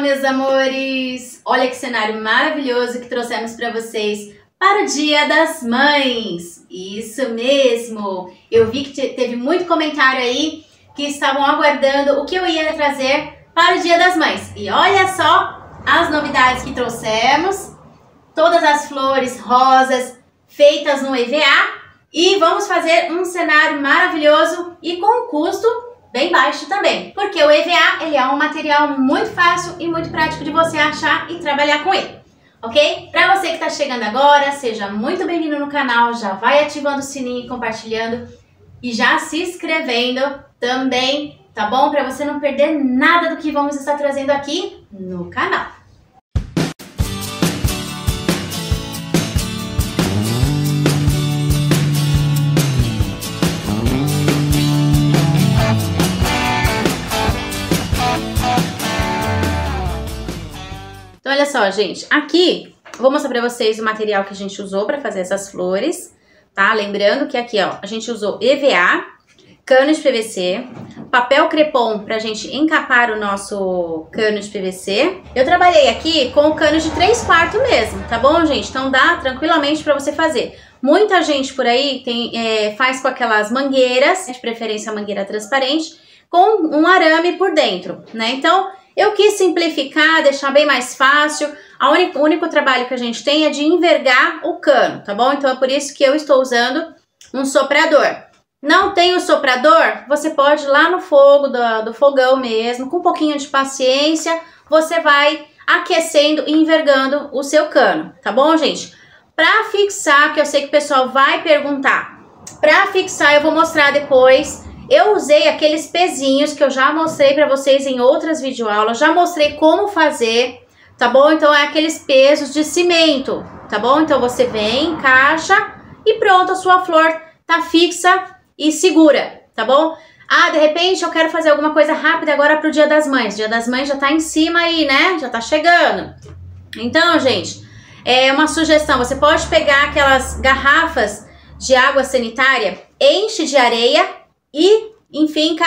meus amores! Olha que cenário maravilhoso que trouxemos para vocês para o Dia das Mães. Isso mesmo! Eu vi que teve muito comentário aí que estavam aguardando o que eu ia trazer para o Dia das Mães. E olha só as novidades que trouxemos. Todas as flores rosas feitas no EVA. E vamos fazer um cenário maravilhoso e com um custo bem baixo também. Porque o EVA ele é um material muito fácil e muito prático de você achar e trabalhar com ele. Ok? Para você que está chegando agora, seja muito bem-vindo no canal. Já vai ativando o sininho, compartilhando e já se inscrevendo também, tá bom? Para você não perder nada do que vamos estar trazendo aqui no canal. Então, olha só, gente, aqui eu vou mostrar pra vocês o material que a gente usou pra fazer essas flores, tá? Lembrando que aqui, ó, a gente usou EVA, cano de PVC, papel crepom pra gente encapar o nosso cano de PVC. Eu trabalhei aqui com o cano de 3/4 mesmo, tá bom, gente? Então dá tranquilamente pra você fazer. Muita gente por aí faz com aquelas mangueiras, de preferência a mangueira transparente, com um arame por dentro, né? Então, eu quis simplificar, deixar bem mais fácil. O único trabalho que a gente tem é de envergar o cano, tá bom? Então é por isso que eu estou usando um soprador. Não tem o soprador? Você pode ir lá no fogo do fogão mesmo, com um pouquinho de paciência, você vai aquecendo e envergando o seu cano, tá bom, gente? Para fixar, que eu sei que o pessoal vai perguntar, para fixar eu vou mostrar depois. Eu usei aqueles pezinhos que eu já mostrei para vocês em outras videoaulas, já mostrei como fazer, tá bom? Então é aqueles pesos de cimento, tá bom? Então você vem, encaixa e pronto, a sua flor tá fixa e segura, tá bom? Ah, de repente eu quero fazer alguma coisa rápida agora pro Dia das Mães. Dia das Mães já tá em cima aí, né? Já tá chegando. Então, gente, é uma sugestão, você pode pegar aquelas garrafas de água sanitária, enche de areia e enfinca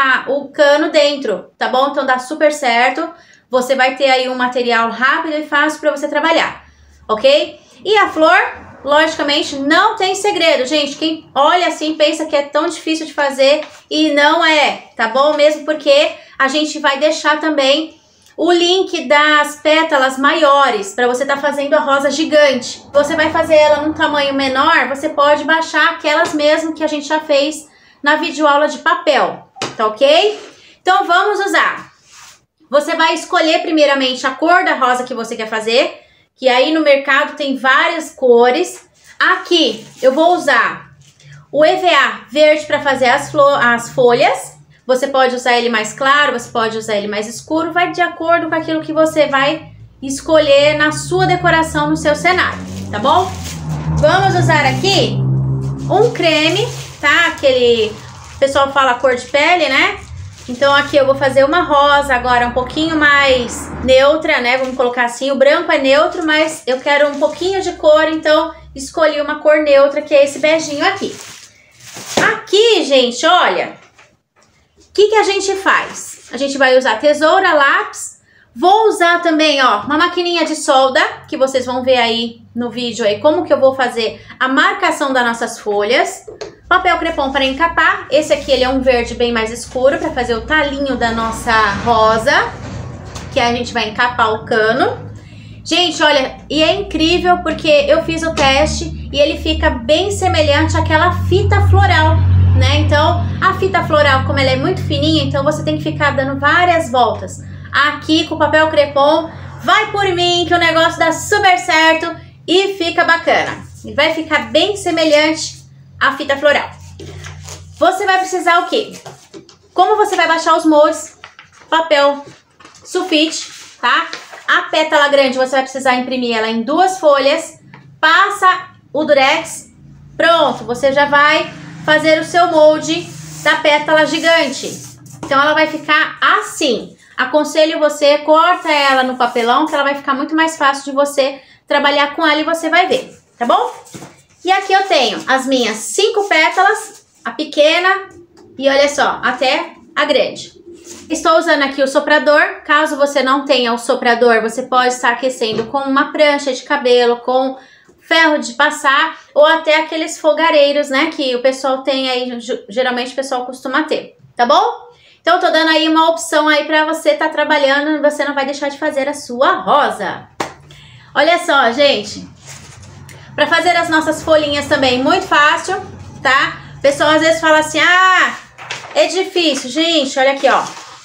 o cano dentro, tá bom? Então dá super certo. Você vai ter aí um material rápido e fácil para você trabalhar, ok? E a flor, logicamente, não tem segredo, gente. Quem olha assim pensa que é tão difícil de fazer e não é, tá bom? Mesmo porque a gente vai deixar também o link das pétalas maiores para você tá fazendo a rosa gigante. Você vai fazer ela num tamanho menor, você pode baixar aquelas mesmo que a gente já fez na videoaula de papel, tá ok? Então vamos usar. Você vai escolher primeiramente a cor da rosa que você quer fazer, que aí no mercado tem várias cores. Aqui eu vou usar o EVA verde para fazer as folhas. Você pode usar ele mais claro, você pode usar ele mais escuro, vai de acordo com aquilo que você vai escolher na sua decoração no seu cenário, tá bom? Vamos usar aqui um creme, tá? Aquele, o pessoal fala cor de pele, né? Então aqui eu vou fazer uma rosa agora um pouquinho mais neutra, né? Vamos colocar assim, o branco é neutro, mas eu quero um pouquinho de cor, então escolhi uma cor neutra, que é esse beijinho aqui. Aqui, gente, olha, o que a gente faz? A gente vai usar tesoura, lápis, vou usar também, ó, uma maquininha de solda, que vocês vão ver aí no vídeo aí como que eu vou fazer a marcação das nossas folhas. Papel crepom para encapar, esse aqui ele é um verde bem mais escuro para fazer o talinho da nossa rosa, que a gente vai encapar o cano. Gente, olha, e é incrível porque eu fiz o teste e ele fica bem semelhante àquela fita floral, né? Então, a fita floral, como ela é muito fininha, então você tem que ficar dando várias voltas. Aqui com o papel crepom, vai por mim que o negócio dá super certo e fica bacana. E vai ficar bem semelhante a fita floral. Você vai precisar o quê? Como você vai baixar os moldes? Papel sulfite, tá? A pétala grande você vai precisar imprimir ela em 2 folhas. Passa o durex. Pronto, você já vai fazer o seu molde da pétala gigante. Então ela vai ficar assim. Aconselho você, corta ela no papelão, que ela vai ficar muito mais fácil de você trabalhar com ela e você vai ver, tá bom? E aqui eu tenho as minhas 5 pétalas, a pequena e olha só, até a grande. Estou usando aqui o soprador. Caso você não tenha o soprador, você pode estar aquecendo com uma prancha de cabelo, com ferro de passar ou até aqueles fogareiros, né, que o pessoal tem aí, geralmente o pessoal costuma ter, tá bom? Então, tô dando aí uma opção aí pra você tá trabalhando e você não vai deixar de fazer a sua rosa. Olha só, gente, pra fazer as nossas folhinhas também, muito fácil, tá? O pessoal às vezes fala assim, ah, é difícil. Gente, olha aqui, ó.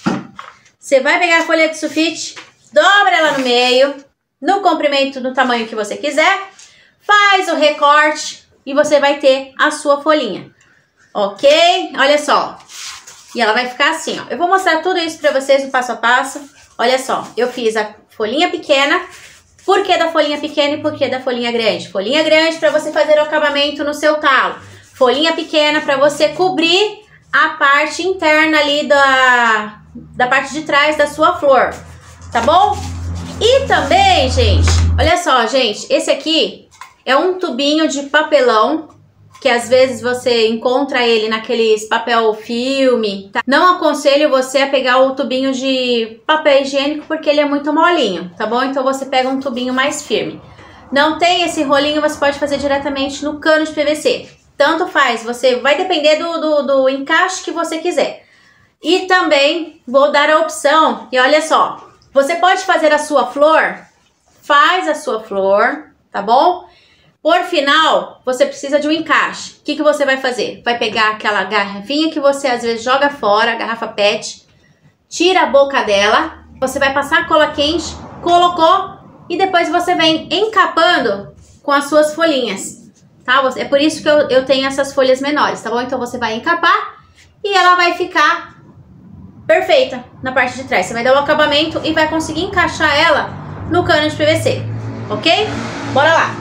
Você vai pegar a folha de sulfite, dobra ela no meio, no comprimento, no tamanho que você quiser, faz o recorte e você vai ter a sua folhinha, ok? Olha só. E ela vai ficar assim, ó. Eu vou mostrar tudo isso pra vocês no passo a passo. Olha só, eu fiz a folhinha pequena. Por que da folhinha pequena e por que da folhinha grande? Folhinha grande pra você fazer o acabamento no seu talo. Folhinha pequena pra você cobrir a parte interna ali da parte de trás da sua flor, tá bom? E também, gente, olha só, gente, esse aqui é um tubinho de papelão, que às vezes você encontra ele naqueles papel filme, tá? Não aconselho você a pegar o tubinho de papel higiênico porque ele é muito molinho, tá bom? Então você pega um tubinho mais firme. Não tem esse rolinho, você pode fazer diretamente no cano de PVC. Tanto faz, você vai depender do encaixe que você quiser. E também vou dar a opção, e olha só, você pode fazer a sua flor, faz a sua flor, tá bom? Por final, você precisa de um encaixe. O que você vai fazer? Vai pegar aquela garrafinha que você às vezes joga fora, a garrafa PET, tira a boca dela, você vai passar cola quente, colocou e depois você vem encapando com as suas folhinhas, tá? É por isso que eu tenho essas folhas menores, tá bom? Então você vai encapar e ela vai ficar perfeita na parte de trás. Você vai dar o acabamento e vai conseguir encaixar ela no cano de PVC, ok? Bora lá!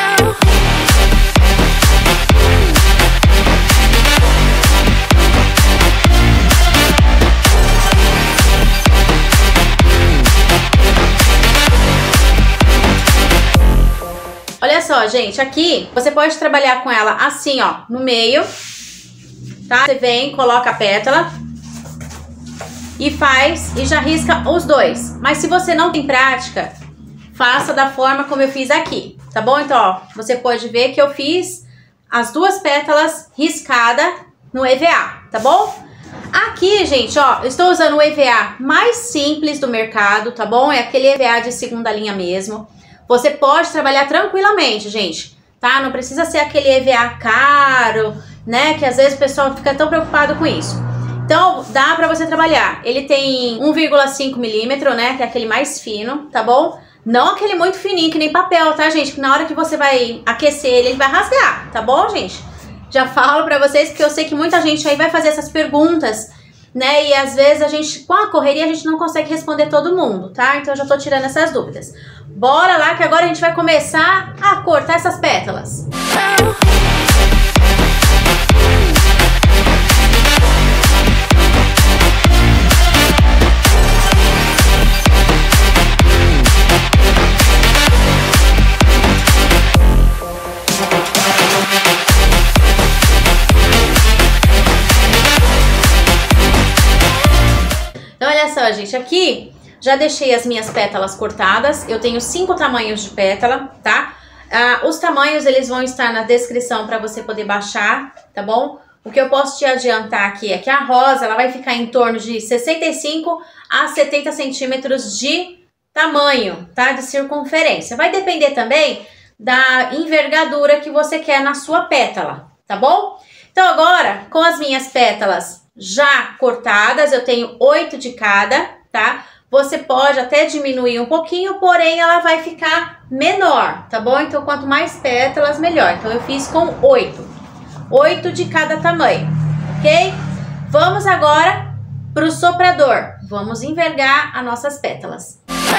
Olha só, gente, aqui você pode trabalhar com ela assim, ó, no meio, tá? Você vem, coloca a pétala e faz e já risca os dois. Mas se você não tem prática, faça da forma como eu fiz aqui, tá bom? Então, ó, você pode ver que eu fiz as duas pétalas riscada no EVA, tá bom? Aqui, gente, ó, eu estou usando o EVA mais simples do mercado, tá bom? É aquele EVA de segunda linha mesmo. Você pode trabalhar tranquilamente, gente, tá? Não precisa ser aquele EVA caro, né? Que às vezes o pessoal fica tão preocupado com isso. Então, dá pra você trabalhar. Ele tem 1,5 milímetro, né? Que é aquele mais fino, tá bom? Não aquele muito fininho, que nem papel, tá, gente? Que na hora que você vai aquecer ele vai rasgar, tá bom, gente? Já falo pra vocês, porque eu sei que muita gente aí vai fazer essas perguntas, né? E às vezes a gente, com a correria, a gente não consegue responder todo mundo, tá? Então eu já tô tirando essas dúvidas. Bora lá, que agora a gente vai começar a cortar essas pétalas. Então, olha só, gente, aqui já deixei as minhas pétalas cortadas. Eu tenho 5 tamanhos de pétala, tá? Os tamanhos, eles vão estar na descrição para você poder baixar, tá bom? O que eu posso te adiantar aqui é que a rosa, ela vai ficar em torno de 65 a 70 centímetros de tamanho, tá? De circunferência. Vai depender também da envergadura que você quer na sua pétala, tá bom? Então, agora, com as minhas pétalas já cortadas, eu tenho 8 de cada, tá? Você pode até diminuir um pouquinho, porém ela vai ficar menor, tá bom? Então, quanto mais pétalas, melhor. Então, eu fiz com 8. 8 de cada tamanho, ok? Vamos agora para o soprador. Vamos envergar as nossas pétalas.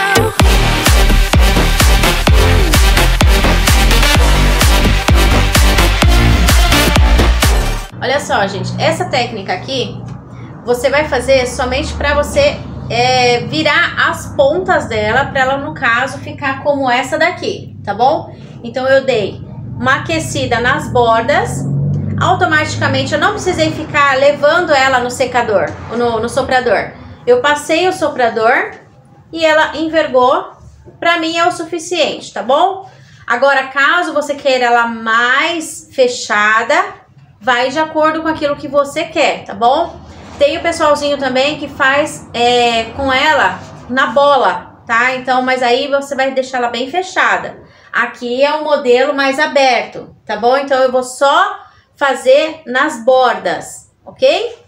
Olha só, gente, essa técnica aqui, você vai fazer somente para você virar as pontas dela, para ela, no caso, ficar como essa daqui, tá bom? Então, eu dei uma aquecida nas bordas, automaticamente eu não precisei ficar levando ela no secador, no soprador. eu passei o soprador e ela envergou. Pra mim é o suficiente, tá bom? Agora, caso você queira ela mais fechada, vai de acordo com aquilo que você quer, tá bom? Tem o pessoalzinho também que faz com ela na bola, tá? Então, mas aí você vai deixar ela bem fechada. Aqui é um modelo mais aberto, tá bom? Então, eu vou só fazer nas bordas, ok?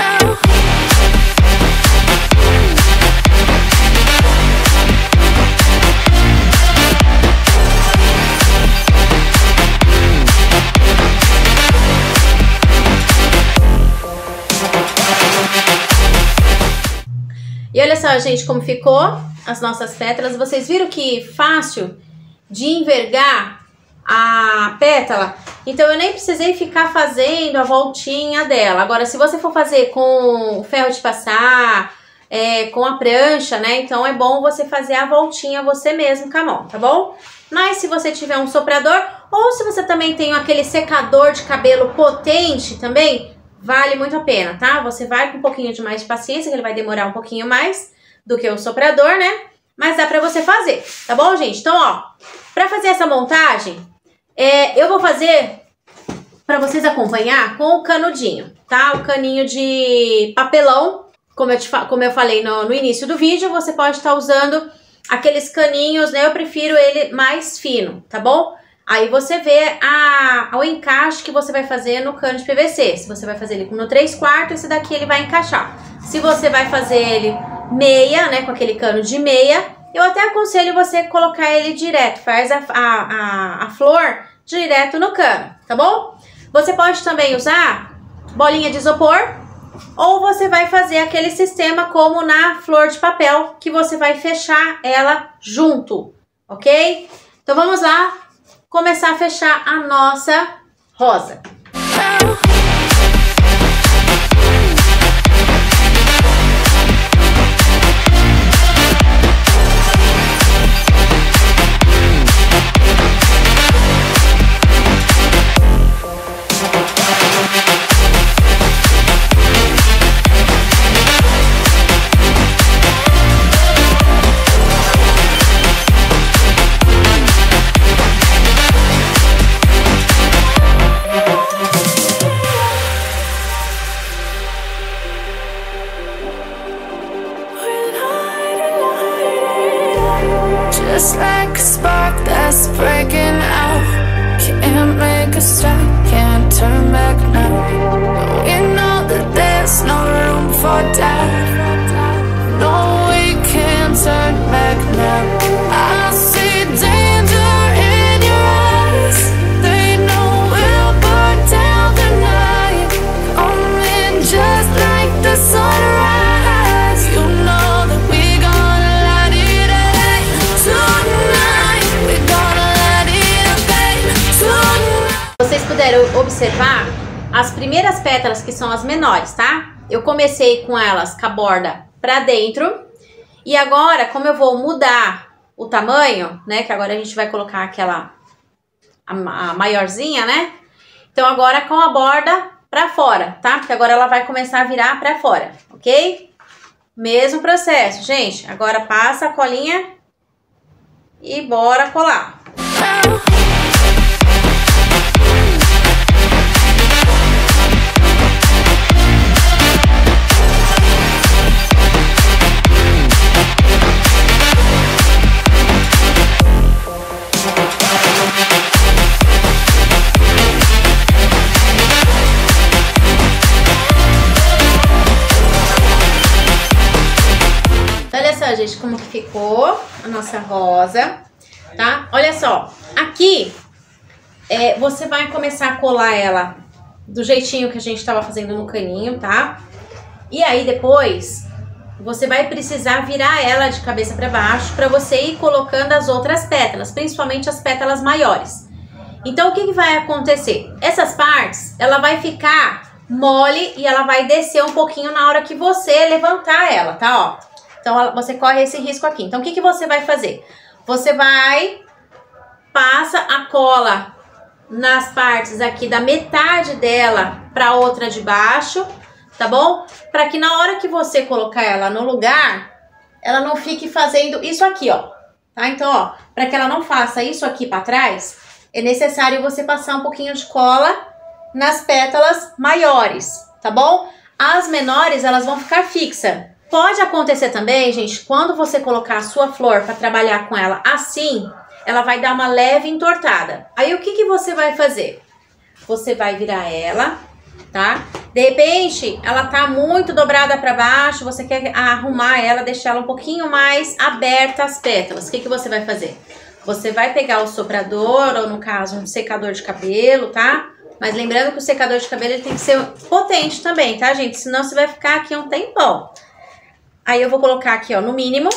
E olha só, gente, como ficou as nossas pétalas. Vocês viram que fácil de envergar a pétala? Então, eu nem precisei ficar fazendo a voltinha dela. Agora, se você for fazer com o ferro de passar, com a prancha, né? Então, é bom você fazer a voltinha você mesmo com a mão, tá bom? Mas se você tiver um soprador, ou se você também tem aquele secador de cabelo potente também, vale muito a pena, tá? Você vai com um pouquinho de mais de paciência, que ele vai demorar um pouquinho mais do que o soprador, né? Mas dá pra você fazer, tá bom, gente? Então, ó, pra fazer essa montagem, eu vou fazer pra vocês acompanhar com o canudinho, tá? O caninho de papelão, como eu falei no início do vídeo, você pode estar usando aqueles caninhos, né? Eu prefiro ele mais fino, tá bom? Aí você vê o encaixe que você vai fazer no cano de PVC. Se você vai fazer ele no 3/4, esse daqui ele vai encaixar. Se você vai fazer ele meia, né, com aquele cano de meia, eu até aconselho você colocar ele direto. Faz a flor direto no cano, tá bom? Você pode também usar bolinha de isopor, ou você vai fazer aquele sistema como na flor de papel, que você vai fechar ela junto, ok? Então vamos lá começar a fechar a nossa rosa. Just like a spark that's breaking out. Can't make a stop, can't turn back now. We know that there's no room for doubt. No, we can't turn back now. I see danger in your eyes. They know we'll burn down the night. Coming just like the sunrise. You know that we gonna light it up tonight. We gonna light it up tonight. Vocês puderam observar as primeiras pétalas, que são as menores, tá? Eu comecei com elas com a borda pra dentro. E agora, como eu vou mudar o tamanho, né? Que agora a gente vai colocar aquela a maiorzinha, né? Então agora com a borda pra fora, tá? Porque agora ela vai começar a virar pra fora, ok? Mesmo processo, gente. Agora passa a colinha e bora colar. Gente, como que ficou a nossa rosa, tá? Olha só, aqui você vai começar a colar ela do jeitinho que a gente tava fazendo no caninho, tá? E aí depois você vai precisar virar ela de cabeça para baixo para você ir colocando as outras pétalas, principalmente as pétalas maiores. Então o que vai acontecer? Essas partes, ela vai ficar mole e ela vai descer um pouquinho na hora que você levantar ela, tá? Ó. Então, você corre esse risco aqui. Então, o que você vai fazer? Você passa a cola nas partes aqui da metade dela para outra de baixo, tá bom? Para que na hora que você colocar ela no lugar, ela não fique fazendo isso aqui, ó. Tá? Então, ó, para que ela não faça isso aqui para trás, é necessário você passar um pouquinho de cola nas pétalas maiores, tá bom? As menores, elas vão ficar fixas. Pode acontecer também, gente, quando você colocar a sua flor para trabalhar com ela assim, ela vai dar uma leve entortada. Aí, o que que você vai fazer? Você vai virar ela, tá? De repente, ela tá muito dobrada para baixo, você quer arrumar ela, deixar ela um pouquinho mais aberta as pétalas. O que que você vai fazer? Você vai pegar o soprador, ou no caso, um secador de cabelo, tá? Mas lembrando que o secador de cabelo ele tem que ser potente também, tá, gente? Senão você vai ficar aqui um tempão. Aí eu vou colocar aqui, ó, no mínimo.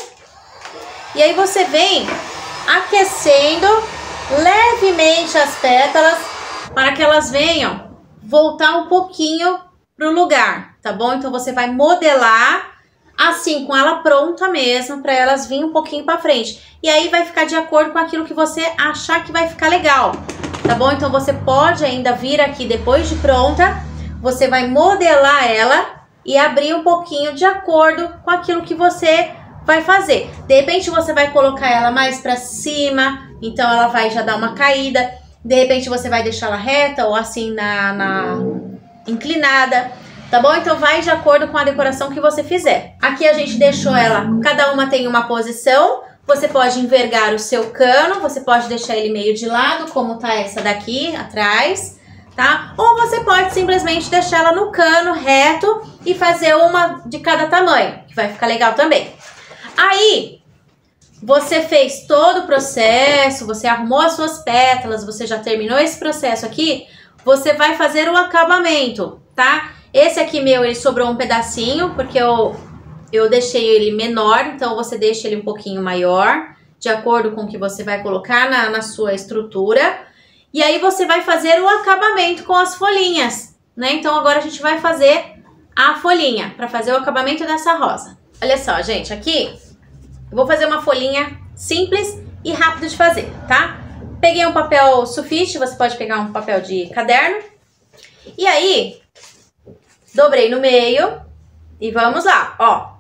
E aí você vem aquecendo levemente as pétalas para que elas venham voltar um pouquinho pro lugar, tá bom? Então você vai modelar assim, com ela pronta mesmo, para elas virem um pouquinho para frente. E aí vai ficar de acordo com aquilo que você achar que vai ficar legal, tá bom? Então você pode ainda vir aqui depois de pronta, você vai modelar ela e abrir um pouquinho de acordo com aquilo que você vai fazer. De repente você vai colocar ela mais para cima, então ela vai já dar uma caída. De repente você vai deixar ela reta ou assim na inclinada, tá bom? Então vai de acordo com a decoração que você fizer. Aqui a gente deixou ela, cada uma tem uma posição. Você pode envergar o seu cano, você pode deixar ele meio de lado, como tá essa daqui atrás, tá? Ou você pode simplesmente deixar ela no cano reto e fazer uma de cada tamanho, que vai ficar legal também. Aí, você fez todo o processo, você arrumou as suas pétalas, você já terminou esse processo aqui, você vai fazer o acabamento, tá? Esse aqui meu, ele sobrou um pedacinho, porque eu deixei ele menor, então você deixa ele um pouquinho maior, de acordo com o que você vai colocar na sua estrutura. E aí você vai fazer o acabamento com as folhinhas, né? Então agora a gente vai fazer a folhinha, para fazer o acabamento dessa rosa. Olha só, gente, aqui eu vou fazer uma folhinha simples e rápido de fazer, tá? Peguei um papel sulfite, você pode pegar um papel de caderno. E aí, dobrei no meio e vamos lá, ó.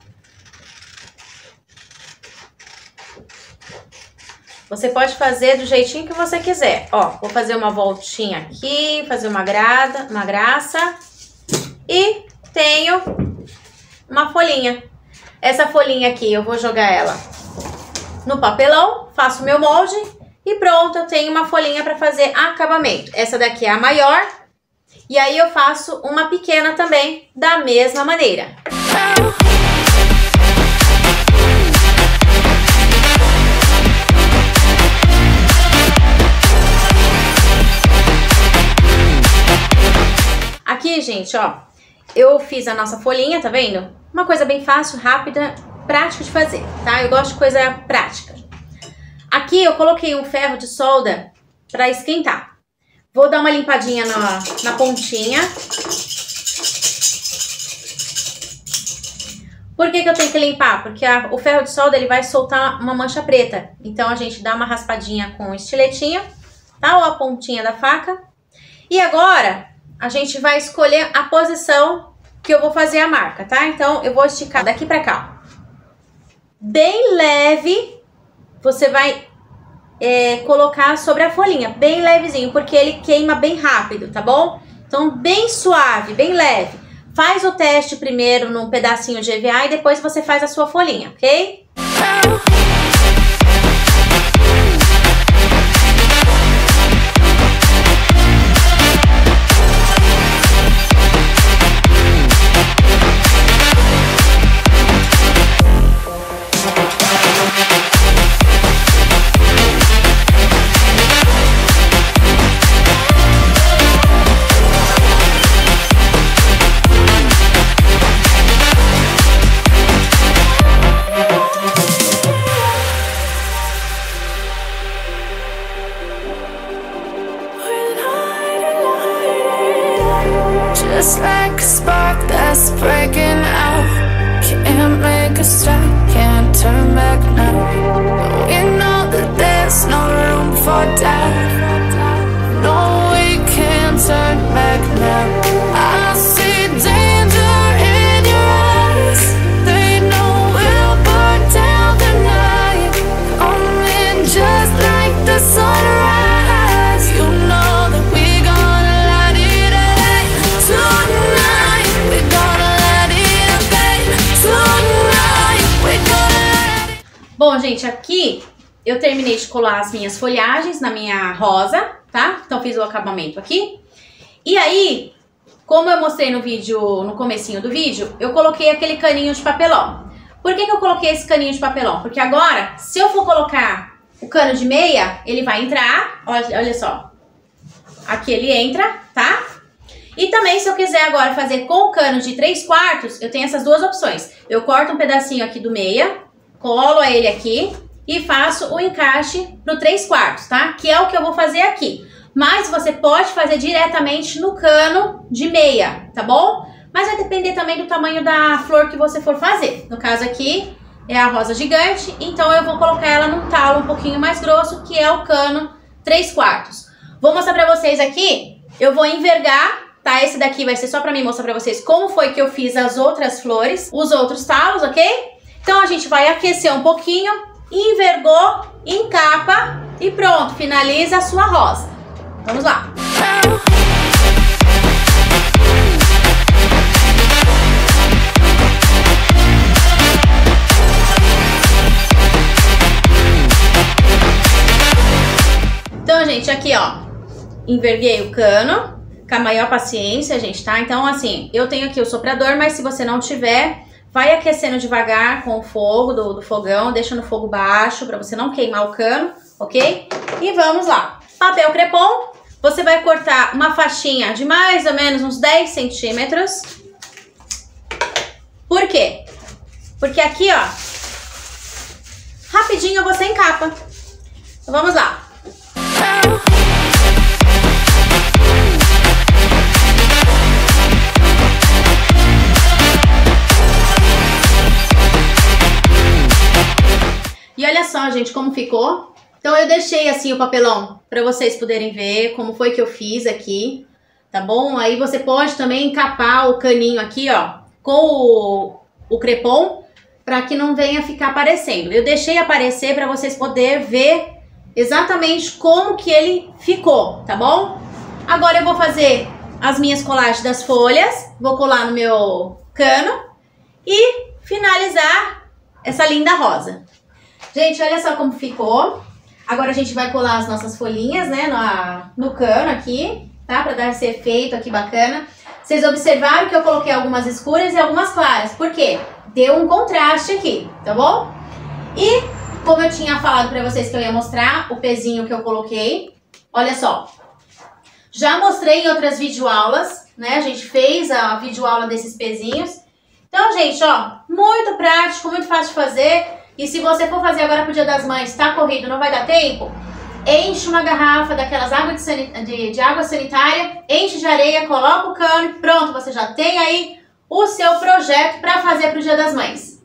Você pode fazer do jeitinho que você quiser. Ó, vou fazer uma voltinha aqui, fazer uma graça. E tenho uma folhinha. Essa folhinha aqui, eu vou jogar ela no papelão, faço meu molde e pronto, eu tenho uma folhinha para fazer acabamento. Essa daqui é a maior e aí eu faço uma pequena também, da mesma maneira. Aqui, gente, ó, eu fiz a nossa folhinha, tá vendo? Uma coisa bem fácil, rápida, prática de fazer, tá? Eu gosto de coisa prática. Aqui eu coloquei um ferro de solda para esquentar. Vou dar uma limpadinha na pontinha. Por que eu tenho que limpar? Porque o ferro de solda ele vai soltar uma mancha preta. Então a gente dá uma raspadinha com o estiletinho, tá? Ou a pontinha da faca. E agora a gente vai escolher a posição que eu vou fazer a marca, tá? Então, eu vou esticar daqui pra cá. Bem leve, você vai colocar sobre a folhinha, bem levezinho, porque ele queima bem rápido, tá bom? Então, bem suave, bem leve. Faz o teste primeiro num pedacinho de EVA e depois você faz a sua folhinha, ok? Bom, gente, aqui eu terminei de colar as minhas folhagens na minha rosa, tá? Então fiz o acabamento aqui. E aí, como eu mostrei no vídeo, no comecinho do vídeo, eu coloquei aquele caninho de papelão. Por que eu coloquei esse caninho de papelão? Porque agora, se eu for colocar o cano de meia, ele vai entrar, olha só. Aqui ele entra, tá? E também, se eu quiser agora fazer com o cano de 3/4, eu tenho essas duas opções. Eu corto um pedacinho aqui do meia, colo ele aqui e faço o encaixe no 3/4, tá? Que é o que eu vou fazer aqui. Mas você pode fazer diretamente no cano de meia, tá bom? Mas vai depender também do tamanho da flor que você for fazer. No caso aqui é a rosa gigante, então eu vou colocar ela num talo um pouquinho mais grosso, que é o cano 3/4. Vou mostrar pra vocês aqui, eu vou envergar, tá? Esse daqui vai ser só pra mim mostrar pra vocês como foi que eu fiz as outras flores, os outros talos, ok? Então a gente vai aquecer um pouquinho, envergou, encapa e pronto, finaliza a sua rosa. Vamos lá! Então, gente, aqui, ó, enverguei o cano com a maior paciência, gente, tá? Então, assim, eu tenho aqui o soprador, mas se você não tiver, vai aquecendo devagar com o fogo do fogão, deixa no fogo baixo pra você não queimar o cano, ok? E vamos lá. Papel crepom, você vai cortar uma faixinha de mais ou menos uns 10 centímetros. Por quê? Porque aqui, ó, rapidinho você encapa. Então, vamos lá. E olha só, gente, como ficou. Então eu deixei assim o papelão para vocês poderem ver como foi que eu fiz aqui, tá bom? Aí você pode também encapar o caninho aqui, ó, com o crepom, para que não venha ficar aparecendo. Eu deixei aparecer para vocês poderem ver exatamente como que ele ficou, tá bom? Agora eu vou fazer as minhas colagens das folhas, vou colar no meu cano e finalizar essa linda rosa. Gente, olha só como ficou. Agora a gente vai colar as nossas folhinhas, né, no cano aqui, tá? Pra dar esse efeito aqui bacana. Vocês observaram que eu coloquei algumas escuras e algumas claras. Por quê? Deu um contraste aqui, tá bom? E, como eu tinha falado pra vocês que eu ia mostrar o pezinho que eu coloquei, olha só. Já mostrei em outras videoaulas, né? A gente fez a videoaula desses pezinhos. Então, gente, ó, muito prático, muito fácil de fazer. E se você for fazer agora pro Dia das Mães, tá corrido, não vai dar tempo, enche uma garrafa daquelas águas de água sanitária, enche de areia, coloca o cano e pronto, você já tem aí o seu projeto para fazer pro Dia das Mães.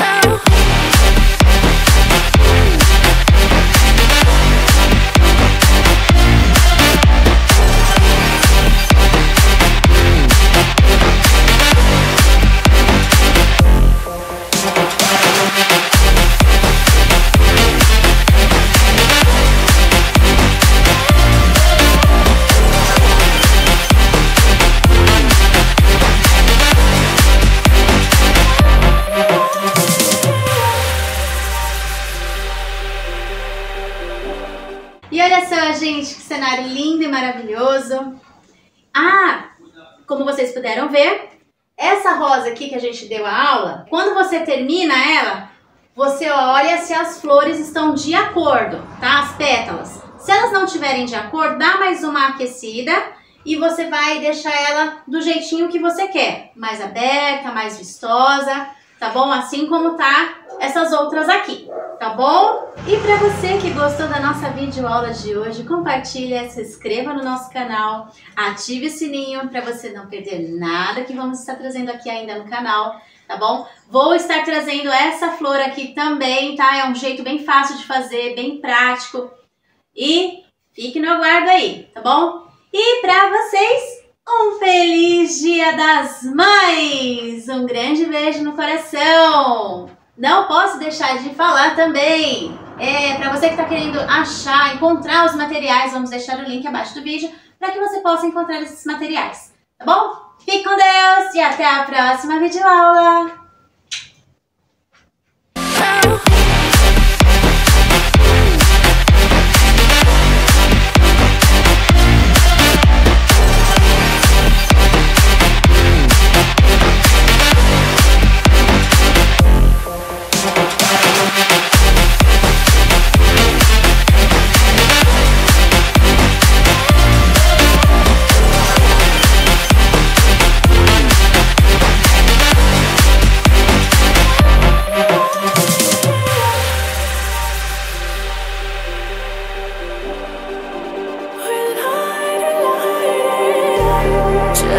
E olha só, gente, que cenário lindo e maravilhoso. Ah, como vocês puderam ver, essa rosa aqui que a gente deu a aula, quando você termina ela, você olha se as flores estão de acordo, tá? As pétalas. Se elas não estiverem de acordo, dá mais uma aquecida e você vai deixar ela do jeitinho que você quer. Mais aberta, mais vistosa, tá bom? Assim como tá essas outras aqui, tá bom? E para você que gostou da nossa videoaula de hoje, compartilha, se inscreva no nosso canal, ative o sininho para você não perder nada que vamos estar trazendo aqui ainda no canal, tá bom? Vou estar trazendo essa flor aqui também, tá? É um jeito bem fácil de fazer, bem prático. E fique no aguardo aí, tá bom? E para vocês, um feliz Dia das Mães! Um grande beijo no coração! Não posso deixar de falar também, para você que está querendo achar, encontrar os materiais, vamos deixar o link abaixo do vídeo para que você possa encontrar esses materiais, tá bom? Fique com Deus e até a próxima videoaula!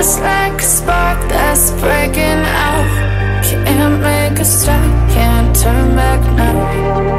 just like a spark that's breaking out. Can't make a stop, can't turn back now.